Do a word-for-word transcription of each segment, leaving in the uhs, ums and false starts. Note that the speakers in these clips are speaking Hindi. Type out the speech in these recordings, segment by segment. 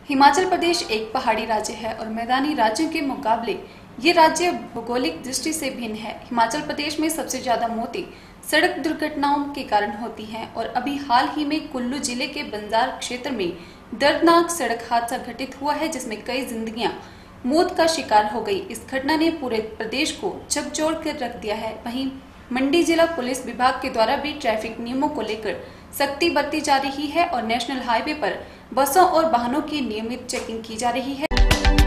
हिमाचल प्रदेश एक पहाड़ी राज्य है और मैदानी राज्यों के मुकाबले ये राज्य भौगोलिक दृष्टि से भिन्न है। हिमाचल प्रदेश में सबसे ज्यादा मौतें सड़क दुर्घटनाओं के कारण होती हैं और अभी हाल ही में कुल्लू जिले के बंजार क्षेत्र में दर्दनाक सड़क हादसा घटित हुआ है, जिसमें कई जिंदगियां मौत का शिकार हो गई। इस घटना ने पूरे प्रदेश को झकझोर कर रख दिया है। वहीं मंडी जिला पुलिस विभाग के द्वारा भी ट्रैफिक नियमों को लेकर सख्ती बरती जा रही है और नेशनल हाईवे पर बसों और वाहनों की नियमित चेकिंग की जा रही है।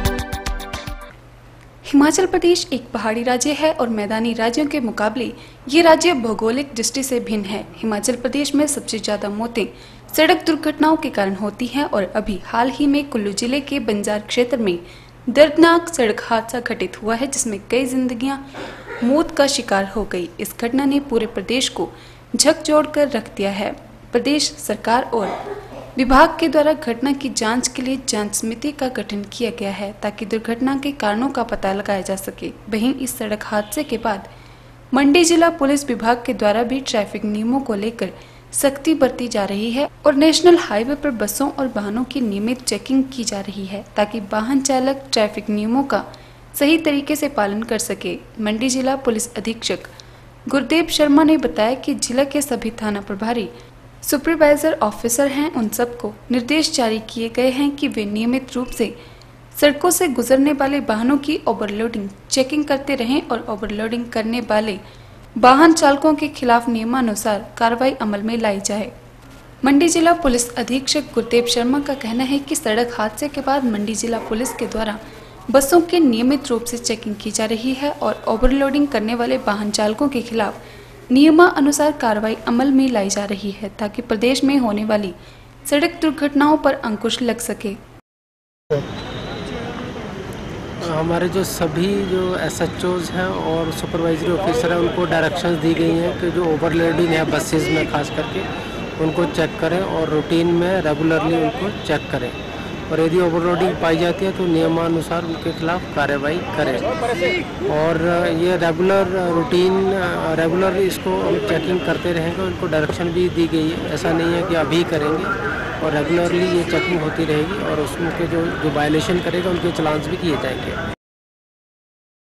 हिमाचल प्रदेश एक पहाड़ी राज्य है और मैदानी राज्यों के मुकाबले ये राज्य भौगोलिक दृष्टि से भिन्न है। हिमाचल प्रदेश में सबसे ज्यादा मौतें सड़क दुर्घटनाओं के कारण होती हैं और अभी हाल ही में कुल्लू जिले के बंजार क्षेत्र में दर्दनाक सड़क हादसा घटित हुआ है, जिसमें कई जिंदगियां मौत का शिकार हो गई। इस घटना ने पूरे प्रदेश को झकझोर कर रख दिया है। प्रदेश सरकार और विभाग के द्वारा घटना की जांच के लिए जांच समिति का गठन किया गया है, ताकि दुर्घटना के कारणों का पता लगाया जा सके। वहीं इस सड़क हादसे के बाद मंडी जिला पुलिस विभाग के द्वारा भी ट्रैफिक नियमों को लेकर सख्ती बरती जा रही है और नेशनल हाईवे पर बसों और वाहनों की नियमित चेकिंग की जा रही है, ताकि वाहन चालक ट्रैफिक नियमों का सही तरीके से पालन कर सके। मंडी जिला पुलिस अधीक्षक गुरदेव शर्मा ने बताया कि जिला के सभी थाना प्रभारी सुपरवाइजर ऑफिसर हैं, उन सबको निर्देश जारी किए गए हैं कि वे नियमित रूप से सड़कों से गुजरने वाले वाहनों की ओवरलोडिंग चेकिंग करते रहें और ओवरलोडिंग करने वाले वाहन चालकों के खिलाफ नियमानुसार कार्रवाई अमल में लाई जाए। मंडी जिला पुलिस अधीक्षक गुरदेव शर्मा का कहना है कि सड़क हादसे के बाद मंडी जिला पुलिस के द्वारा बसों के नियमित रूप से चेकिंग की जा रही है और ओवरलोडिंग करने वाले वाहन चालकों के खिलाफ नियमानुसार कार्रवाई अमल में लाई जा रही है, ताकि प्रदेश में होने वाली सड़क दुर्घटनाओं पर अंकुश लग सके। हमारे जो सभी जो एस एच ओज़ हैं और सुपरवाइजरी ऑफिसर हैं, उनको डायरेक्शंस दी गई हैं कि जो ओवरलोडिंग है बसेस में खास करके उनको चेक करें और रूटीन में रेगुलरली उनको चेक करें, और यदि ओवरलोडिंग पाई जाती है तो नियमानुसार उनके खिलाफ कार्रवाई करें। और ये रेगुलर रूटीन रेगुलर इसको हम चेकिंग करते रहेंगे। उनको डायरेक्शन भी दी गई है, ऐसा नहीं है कि अभी करेंगे, और रेगुलरली ये चेकिंग होती रहेगी और उसमें जो जो वायलेशन करेगा उनके चलान्स भी किए जाएंगे।